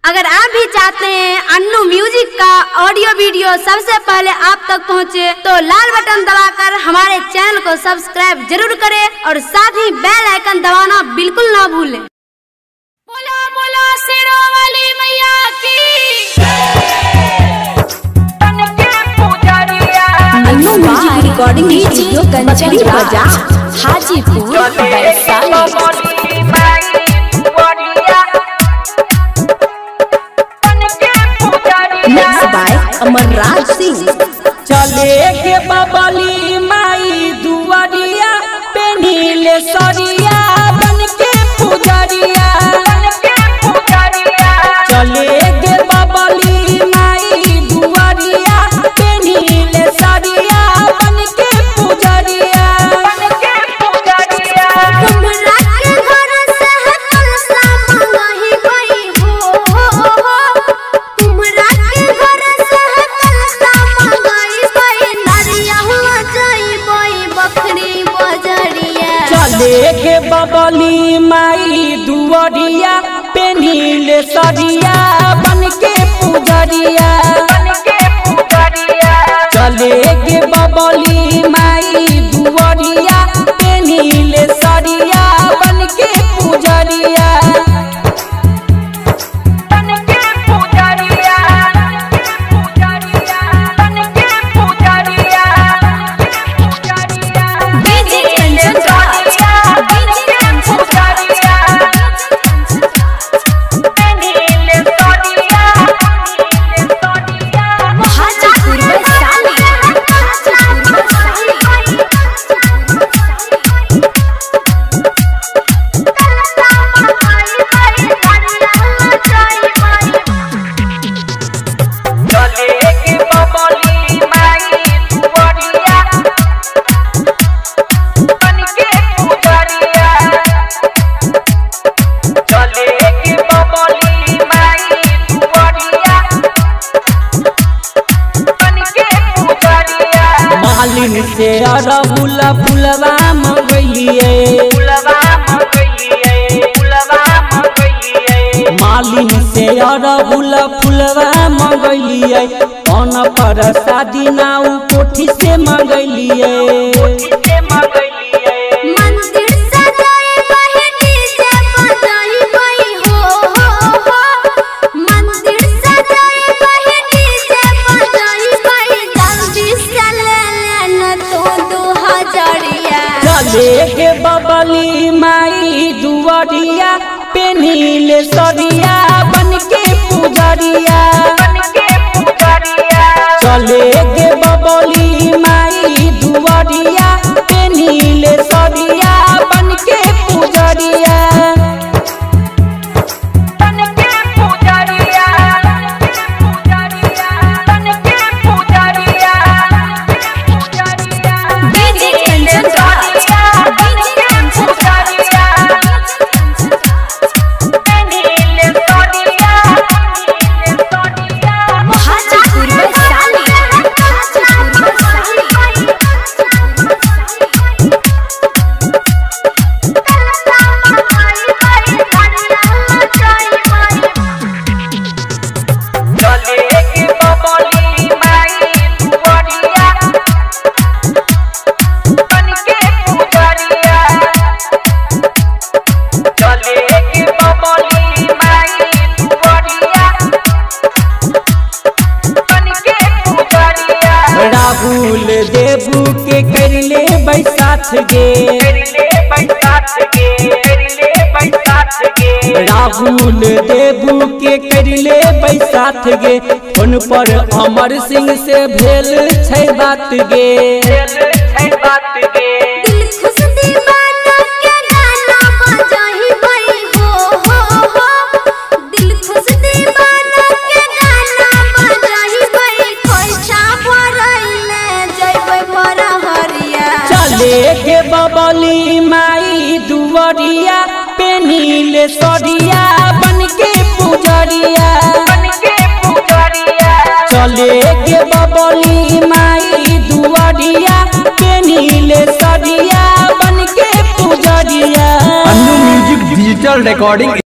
अगर आप भी चाहते हैं अन्नू म्यूजिक का ऑडियो वीडियो सबसे पहले आप तक पहुंचे, तो लाल बटन दबाकर हमारे चैनल को सब्सक्राइब जरूर करें और साथ ही बेल आइकन दबाना बिल्कुल ना भूलें। बोलो बोलो शेरों वाली मैया की। Annu music recording studio Kanchari Bazar, Hajipur, Vaishali. Amar Raj Singh चले के बबली माई दुआरिया पे नीले सरिया बन के पुजरिया, चले के बबली माई दुआरिया पे नीले सरिया बन के पुजरिया। के बबली माई दुआरिया पे नीले सरिया बन के पुजरिया, चले के बबली माई दुआरिया पे नीले सरिया बन के पुजरिया। मालिन से अरहुला फुलवा मंगलिए, मालिन से अरहुला फुलवा मंगलिए, कौन पर शादी नाउ कोठी से मंगलिए। के बबली माई दुआरिया पे नीले सरिया बन के पुजरिया, चले के बबली माई दुआरिया पे नीले सरिया बन के पुजरिया। राहुल देबू के करले बैसाथ गे, राहुल देबू के करले बैसाथ गे, फोन पर अमर सिंह से भेल छै बात गे। के बबली माई दुआरिया पे नीले सरिया बन के पुजरिया, चले के बबली माई दुआरिया पे नीले सरिया बन के पुजरिया। Annu music digital recording